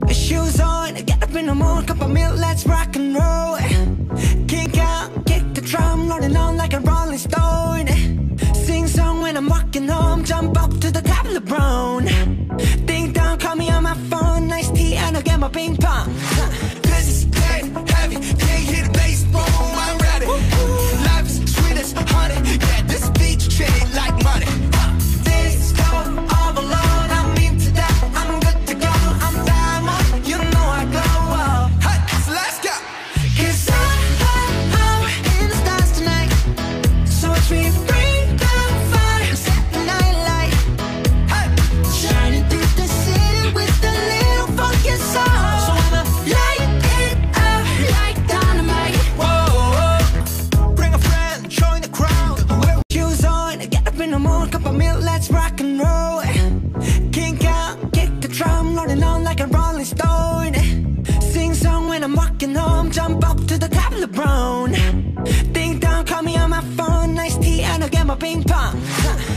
Shoes on, get up in the morning, cup of milk, let's rock and roll. Kick out, kick the drum, rolling on like a rolling stone. Sing song when I'm walking home, jump up to the top of the brown. Ding dong, call me on my phone, nice tea and I'll get my ping pong. This is dead heavy, can't hear the bass, boom, I'm ready. Life is sweet as honey, yeah, this beach chain like money. Disco all alone, I'm into that, I'm good to go. I'm diamond, you know I glow up. Hey, so let's go. 'Cause I'm in the stars tonight, so watch me bring the fire, set the night light. Hey, Shining through the city with a little funky soul. So I'ma light it up like dynamite. whoa, bring a friend, join the crowd. Shoes on, get up in the morning, cup of milk, let's rock and roll. Kick out, kick the drum, rolling on like a rolling stone. Sing song when I'm walking home, jump up to the top of the brown. Ding dong, call me on my phone, nice tea and I'll get my ping pong.